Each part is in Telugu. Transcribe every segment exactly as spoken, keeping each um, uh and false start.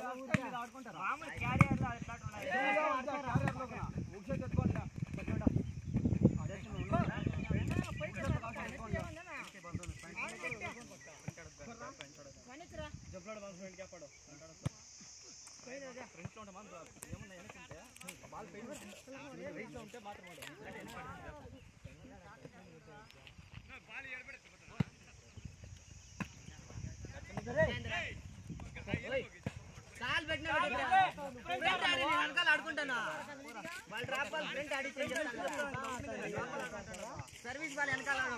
सर्विस वाले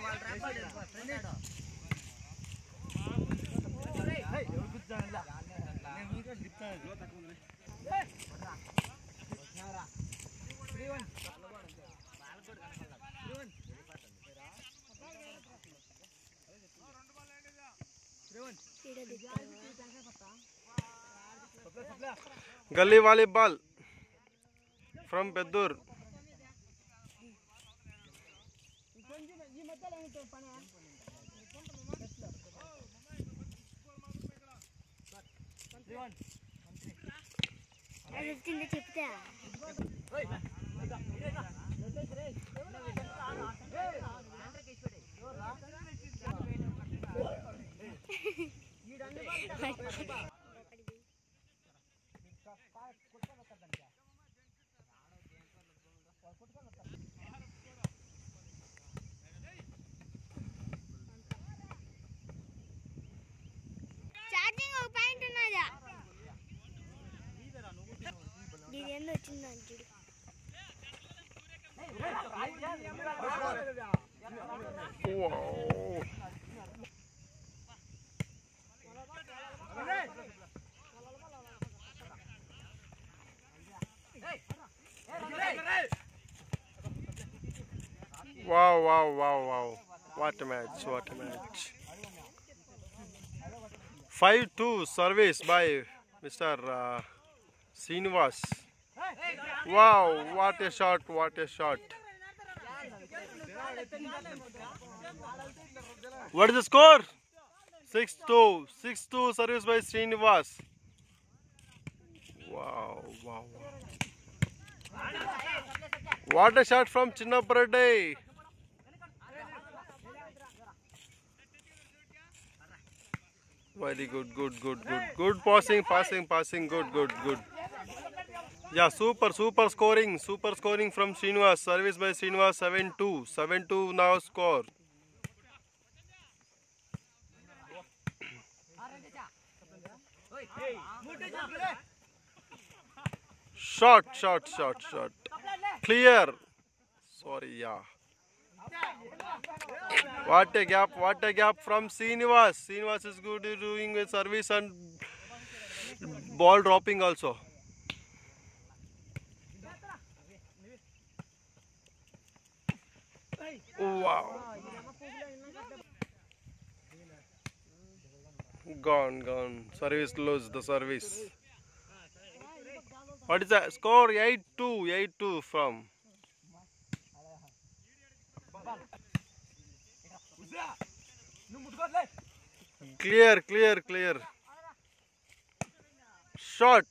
गली वालीबाल फ्रॉम पेद्दूर. చార్జింగ్ ఒక పాయింట్ ఉన్నదా ఇది ఏందో వచ్చిందని చూడు. Wow, wow, wow, wow. What a match, what a match. five two service by Mister Uh, Srinivas. Wow, what a shot, what a shot. What is the score? six two. six two service by Srinivas. Wow, wow, wow. What a shot from Chinnapareddy. Very good, good, good, good. Good passing, passing, passing. Good, good, good. Yeah, super, super scoring. Super scoring from Srinivas. Service by Srinivas, seven two. seven two now score. Shot, shot, shot, shot. Clear. Sorry, yeah. What a gap, what a gap from Srinivas. Srinivas is good doing a service and ball dropping also. Wow. Gone, gone. Service lose the service. What is that score? eight two. eight two from. Clear, clear, clear. Shot.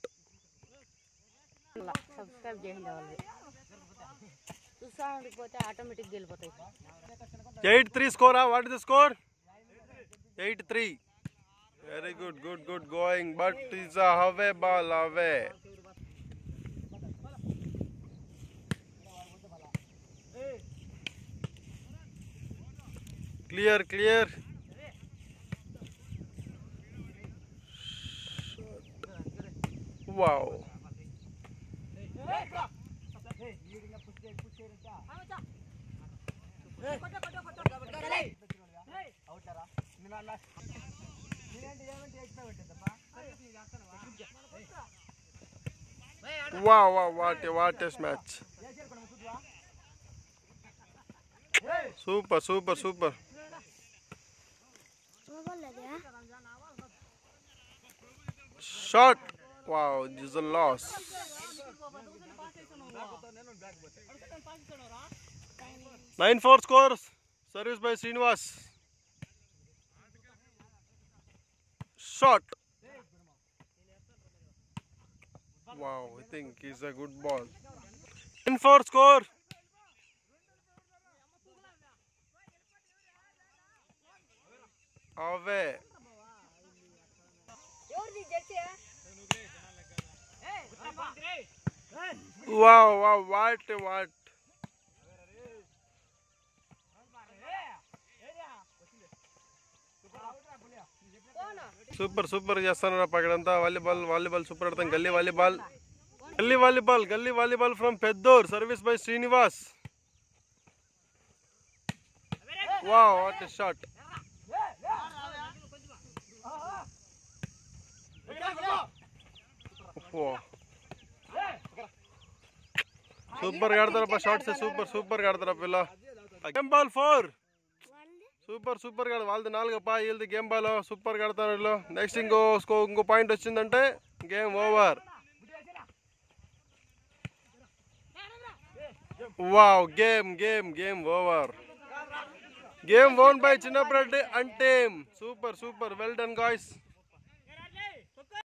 Subscribe చేయండి వాళ్ళు చూస్తా ఉండిపోతే ఆటోమేటిక్ వెళ్ళిపోతాయి. eight three score. What is the score? eight three. Very good, good, good going. But it's a away ball, away. Clear, clear. Wow. Wow, wow, what a, what a match. Super, super, super. Shot. Wow, this is a loss. nine four scores. Service by Srinivas. Shot. Wow, I think it's a good ball. ten four score. Away. Wow, wow, what, what? Super super చేస్తున్నారు అక్కడంతా వాలీబాల్ వాలీబాల్ సూపర్ ఆడతాం గల్లీ వాలీబాల్ గల్లీ వాలీబాల్ గల్లీ volleyball from Peddur service by Srinivas wow what a shot super గా ఆడతారప్ప షాట్స్ సూపర్ సూపర్ గా ఆడతారప్ప ఇలా game ball four super super గా వాళ్ళది నాలుగప్ప వీళ్ళది గేమ్ బాల్ సూపర్ గా ఆడతారు వీళ్ళు నెక్స్ట్ ఇంకో ఇంకో పాయింట్ వచ్చిందంటే game over wow game game game over game won by Chinnappareddy and team super super well done guys